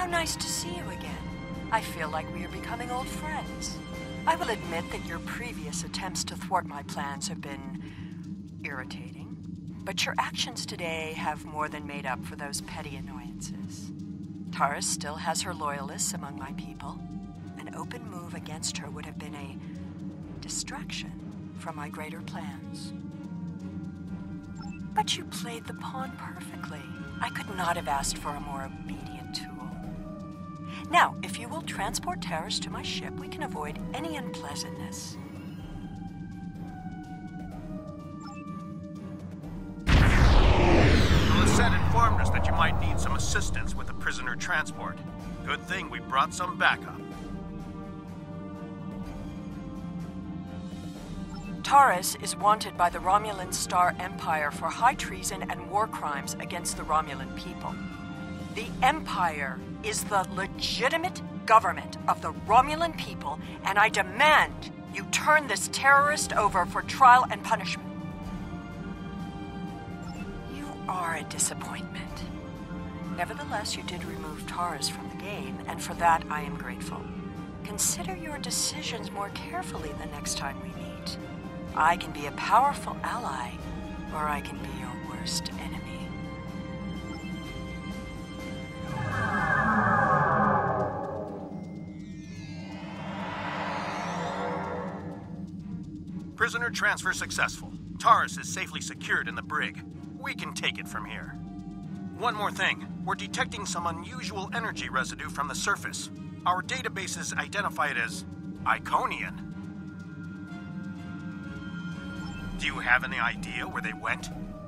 How nice to see you again. I feel like we are becoming old friends. I will admit that your previous attempts to thwart my plans have been irritating, but your actions today have more than made up for those petty annoyances. Taris still has her loyalists among my people. An open move against her would have been a distraction from my greater plans. But you played the pawn perfectly. I could not have asked for a more obedient tool. Now, if you will transport Taris to my ship, we can avoid any unpleasantness. Lisette informed us that you might need some assistance with the prisoner transport. Good thing we brought some backup. Taris is wanted by the Romulan Star Empire for high treason and war crimes against the Romulan people. The Empire is the legitimate government of the Romulan people, and I demand you turn this terrorist over for trial and punishment. You are a disappointment. Nevertheless, you did remove Taris from the game, and for that I am grateful. Consider your decisions more carefully the next time we meet. I can be a powerful ally, or I can be your worst enemy. Prisoner transfer successful. Taris is safely secured in the brig. We can take it from here. One more thing. We're detecting some unusual energy residue from the surface. Our databases identify it as Iconian. Do you have any idea where they went?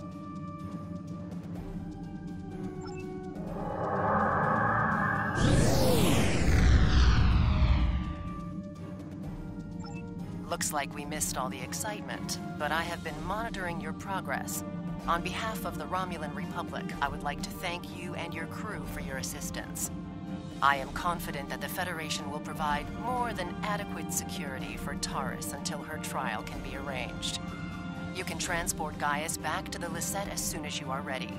Looks like we missed all the excitement, but I have been monitoring your progress. On behalf of the Romulan Republic, I would like to thank you and your crew for your assistance. I am confident that the Federation will provide more than adequate security for Taris until her trial can be arranged. You can transport Gaius back to the Lisette as soon as you are ready.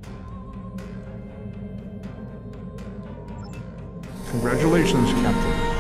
Congratulations, Captain.